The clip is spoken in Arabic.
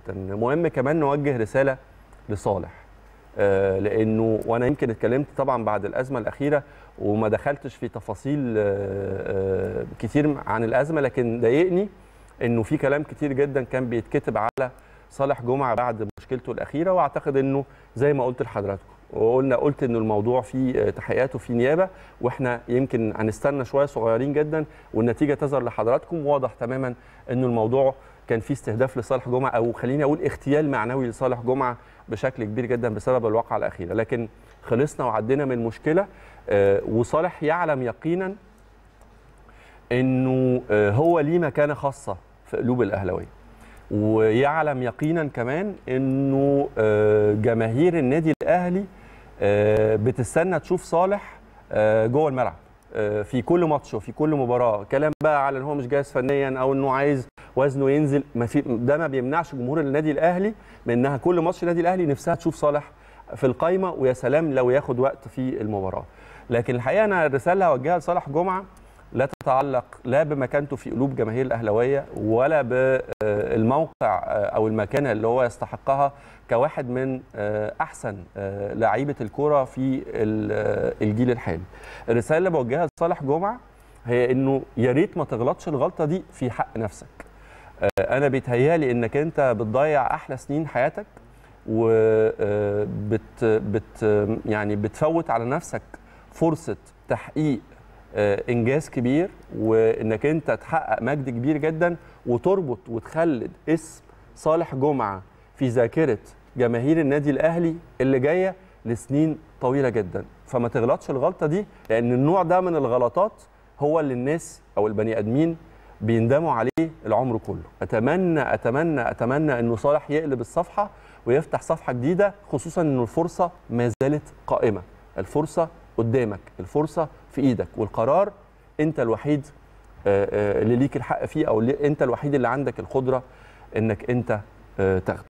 كابتن. مهم كمان نوجه رساله لصالح، لانه وانا يمكن اتكلمت طبعا بعد الازمه الاخيره وما دخلتش في تفاصيل كتير عن الازمه، لكن ضايقني انه في كلام كتير جدا كان بيتكتب على صالح جمعه بعد مشكلته الاخيره، واعتقد انه زي ما قلت لحضراتكم قلت انه الموضوع فيه تحقيقات وفيه نيابه، واحنا يمكن هنستنى شويه صغيرين جدا والنتيجه تظهر لحضراتكم. واضح تماما انه الموضوع كان فيه استهداف لصالح جمعه، او خليني اقول اغتيال معنوي لصالح جمعه بشكل كبير جدا بسبب الواقعه الاخيره، لكن خلصنا وعدينا من المشكله. وصالح يعلم يقينا انه هو ليه مكانه خاصه في قلوب الاهلاويه، ويعلم يقينا كمان انه جماهير النادي الاهلي بتستنى تشوف صالح جوه الملعب في كل ماتش وفي كل مباراه. كلام بقى على ان هو مش جاهز فنيا او انه عايز وزنه ينزل، ده ما بيمنعش جمهور النادي الاهلي من انها كل ماتش النادي الاهلي نفسها تشوف صالح في القايمه، ويا سلام لو ياخد وقت في المباراه. لكن الحقيقه انا الرساله اللي هوجهها لصالح جمعه لا تتعلق لا بمكانته في قلوب جماهير الاهلاويه ولا بالموقع او المكانه اللي هو يستحقها كواحد من احسن لعيبه الكره في الجيل الحالي. الرساله اللي بوجهها لصالح جمعه هي انه يا ريت ما تغلطش الغلطه دي في حق نفسك. انا بيتهيالي انك انت بتضيع احلى سنين حياتك يعني بتفوت على نفسك فرصه تحقيق انجاز كبير، وانك انت تحقق مجد كبير جدا وتربط وتخلد اسم صالح جمعه في ذاكره جماهير النادي الاهلي اللي جايه لسنين طويله جدا. فما تغلطش الغلطه دي، لان النوع ده من الغلطات هو اللي الناس او البني ادمين بيندموا عليه العمر كله. اتمنى اتمنى اتمنى انه صالح يقلب الصفحه ويفتح صفحه جديده، خصوصا انه الفرصه ما زالت قائمه، الفرصه قدامك، الفرصه في ايدك، والقرار انت الوحيد اللي ليك الحق فيه، او انت الوحيد اللي عندك القدره انك انت تاخده.